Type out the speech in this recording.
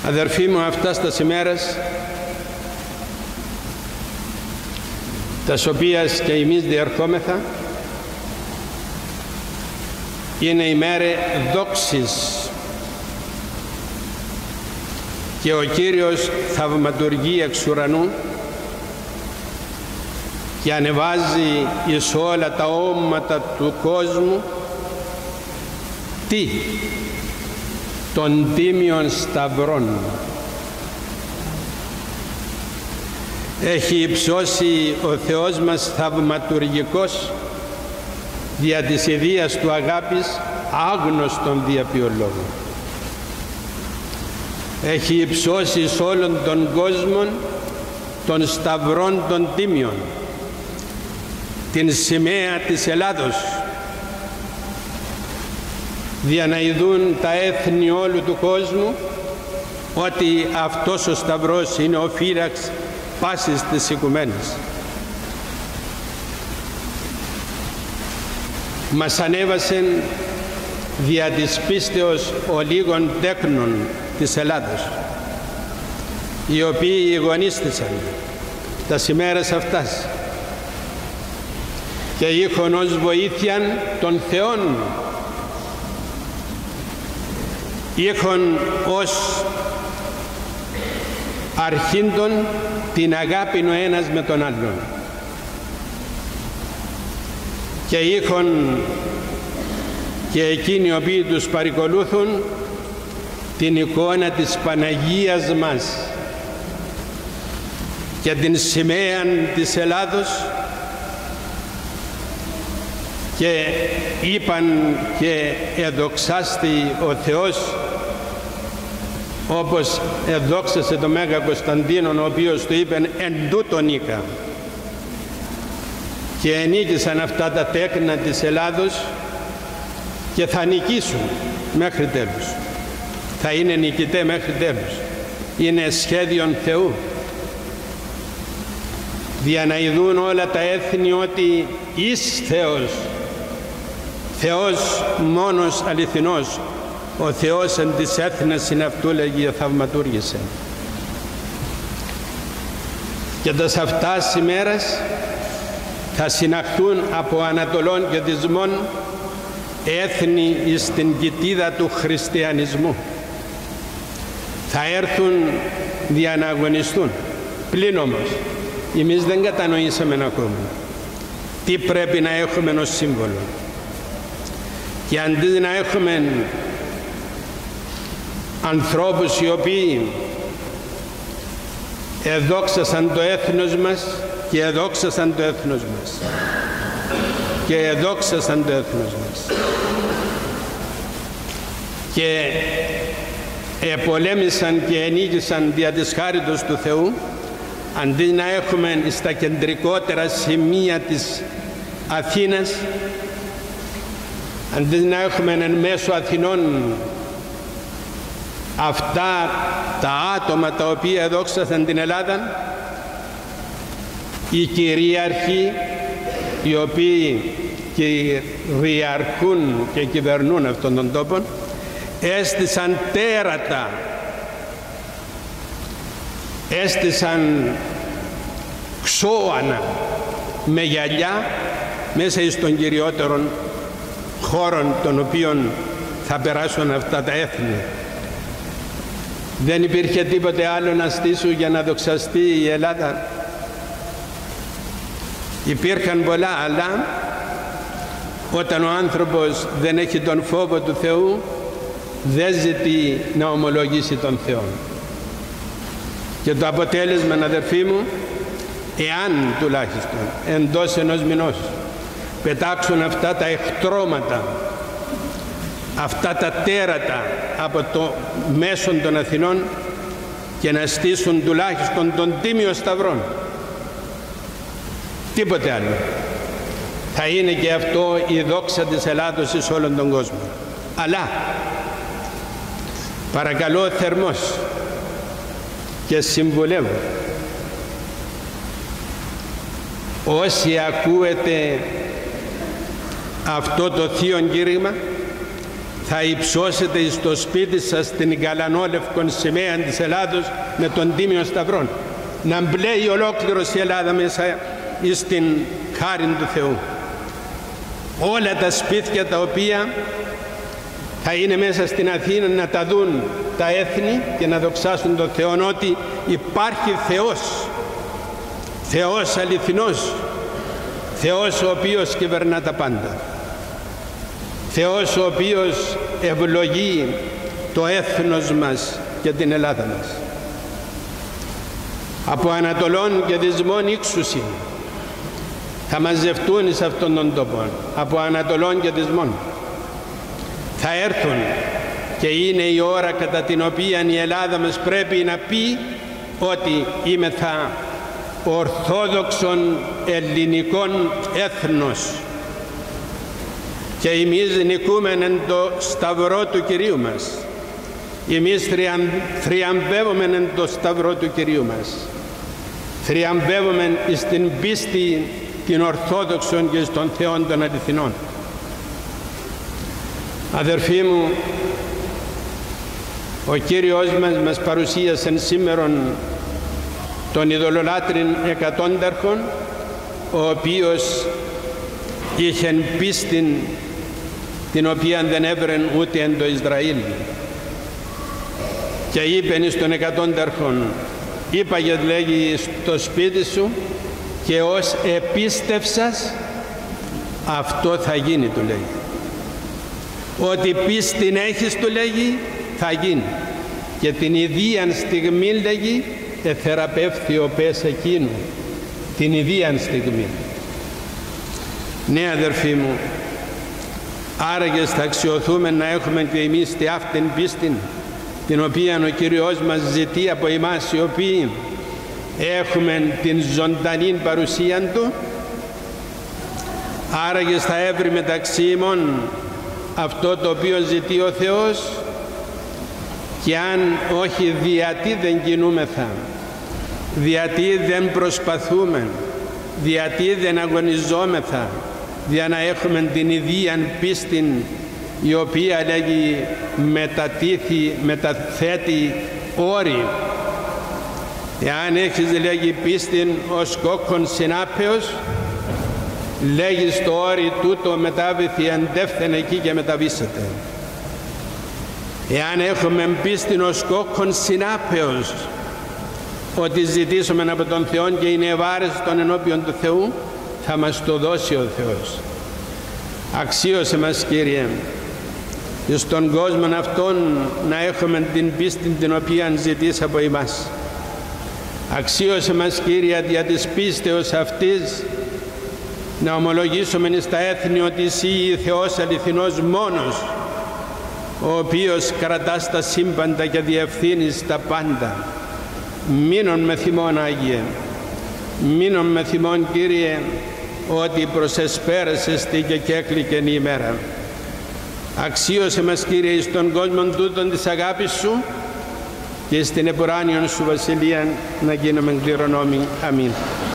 Αδερφοί μου, αυτά στα ημέρες τας οποίας και εμείς διερχόμεθα είναι η μέρα δόξης και ο Κύριος θαυματουργεί εξ ουρανού και ανεβάζει εις όλα τα όματα του κόσμου τι? Των τίμιων σταυρών. Έχει υψώσει ο Θεός μας θαυματουργικός δια της ιδείας του αγάπης άγνωστον δια ποιον λόγο. Έχει υψώσει σε όλον τον κόσμο των σταυρών των τίμιων, την σημαία της Ελλάδος, δια να ειδούν τα έθνη όλου του κόσμου ότι αυτός ο σταυρός είναι ο φύλαξ πάσης της οικουμένης. Μας ανέβασε δια της πίστεως ολίγων τέκνων της Ελλάδος, οι οποίοι αγωνίστησαν τα ημέρας αυτάς και είχαν ως βοήθειαν των Θεών, είχαν ως αρχήντον την αγάπη ο ένας με τον άλλον και είχαν και εκείνοι οι οποίοι τους παρακολούθουν την εικόνα της Παναγίας μας και την σημαία της Ελλάδος και είπαν και εδοξάστη ο Θεός όπως εδόξασε το Μέγα Κωνσταντίνον, ο οποίος του είπεν εν τούτο νίκα, και ενίκησαν αυτά τα τέκνα της Ελλάδος και θα νικήσουν μέχρι τέλους, θα είναι νικητέ μέχρι τέλους. Είναι σχέδιον Θεού δια να ειδούν όλα τα έθνη ότι εις Θεός, Θεός μόνος αληθινός, ο Θεός εν της έθνες είναι αυτού λέγει θαυματούργησε. Και τας αυτάς ημέρας θα συναχθούν από Ανατολών και Δυσμών έθνη εις την κοιτίδα του χριστιανισμού. Θα έρθουν δια να αγωνιστούν. Πλην όμως εμείς δεν κατανοήσαμε ακόμα τι πρέπει να έχουμε ως σύμβολο. Και αντί να έχουμε ανθρώπους οι οποίοι εδόξασαν το έθνος μας και εδόξασαν το έθνος μας και εδόξασαν το έθνος μας και επολέμησαν και ενίκησαν δια της χάριτος του Θεού, αντί να έχουμε στα κεντρικότερα σημεία της Αθήνας, αντί να έχουμε εν μέσω Αθηνών αυτά τα άτομα τα οποία εδόξασαν την Ελλάδα, οι κυρίαρχοι οι οποίοι κυριαρχούν και κυβερνούν αυτόν τον τόπο, έστησαν τέρατα, έστησαν ξώανα με γυαλιά μέσα εις των κυριότερων χώρων των οποίων θα περάσουν αυτά τα έθνη. Δεν υπήρχε τίποτε άλλο να στήσουν για να δοξαστεί η Ελλάδα. Υπήρχαν πολλά, αλλά όταν ο άνθρωπος δεν έχει τον φόβο του Θεού, δεν ζητεί να ομολογήσει τον Θεό. Και το αποτέλεσμα, αδερφοί μου, εάν τουλάχιστον εντός ενός μηνός πετάξουν αυτά τα εχτρώματα, αυτά τα τέρατα από το μέσον των Αθηνών και να στήσουν τουλάχιστον τον Τίμιο Σταυρόν, τίποτε άλλο, θα είναι και αυτό η δόξα της Ελλάδος εις όλον τον κόσμο. Αλλά παρακαλώ θερμός και συμβουλεύω όσοι ακούετε αυτό το θείο κήρυγμα, θα υψώσετε στο σπίτι σας την γαλανόλευκον σημαία της Ελλάδος με τον Τίμιο Σταυρόν. Να μπλέει ολόκληρος η Ελλάδα μέσα στην χάρη του Θεού. Όλα τα σπίτια τα οποία θα είναι μέσα στην Αθήνα να τα δουν τα έθνη και να δοξάσουν τον Θεό ότι υπάρχει Θεός, Θεός αληθινός, Θεός ο οποίος κυβερνά τα πάντα, Θεός ο οποίος ευλογεί το έθνος μας και την Ελλάδα μας. Από Ανατολών και Δυσμών ύξουσι θα μαζευτούν σε αυτόν τον τόπο, από Ανατολών και Δυσμών θα έρθουν, και είναι η ώρα κατά την οποία η Ελλάδα μας πρέπει να πει ότι είμεθα ορθόδοξον ελληνικών έθνος και εμείς νικούμεν εν το σταυρό του Κυρίου μας. Εμείς θριαμβεύομεν εν το σταυρό του Κυρίου μας. Θριαμβεύομεν στην πίστη την ορθόδοξον και στον Θεό των αληθινών. Αδερφοί μου, ο Κύριος μας παρουσίασε σήμερον τον ειδωλολάτρην εκατόνταρχον, ο οποίος είχε πίστην την οποία δεν έβρεν ούτε εν το Ισραήλ, και είπεν στον εκατόνταρχον, είπαγε, λέγει, στο σπίτι σου και ως επίστευσας αυτό θα γίνει, του λέγει. Ό,τι πίστην έχεις, του λέγει, θα γίνει. Και την ιδίαν στιγμή, λέγει, εθεραπεύθη ο πες εκείνου. Την ιδίαν στιγμή. Ναι, αδερφοί μου, άραγες θα αξιωθούμε να έχουμε και εμείς τη αυτήν πίστην την οποία ο Κύριος μας ζητεί από εμάς, οι οποίοι έχουμε την ζωντανή παρουσία Του. Άραγες θα έβρει μεταξύ ημών αυτό το οποίο ζητεί ο Θεός, και αν όχι, διατί δεν κινούμεθα, διατί δεν προσπαθούμε, διατί δεν αγωνιζόμεθα για να έχουμε την ιδίαν πίστην, η οποία, λέγει, μεταθέτει όρη. Εάν έχεις, λέγει, πίστην ως κόκκον συνάπεως, λέγει στο όρι τούτο μετάβηθη αντεύθεν εκεί και μεταβήσετε. Εάν έχουμε πίστην ως κόκκον συνάπεως, ότι ζητήσουμε από τον Θεό και είναι ευάρεστον ενώπιον του Θεού, θα μας το δώσει ο Θεός. Αξίωσε μας, Κύριε, στον κόσμο αυτόν να έχουμε την πίστη την οποία ζητείς από εμάς. Αξίωσε μας, Κύριε, δια της πίστεως αυτής να ομολογήσουμε στα έθνη ότι Εσύ Θεός αληθινός μόνος, ο οποίος κρατάς τα σύμπαντα και διευθύνεις τα πάντα. Μείνον με θυμόν, Άγιε, μείνον με θυμόν, Κύριε, ότι προσεσπέρασες και κέκλικεν η ημέρα. Αξίωσε μας, Κύριε, στον κόσμο τούτον της αγάπης Σου και στην επουράνιον Σου βασιλεία να γίνουμε κληρονόμοι. Αμήν.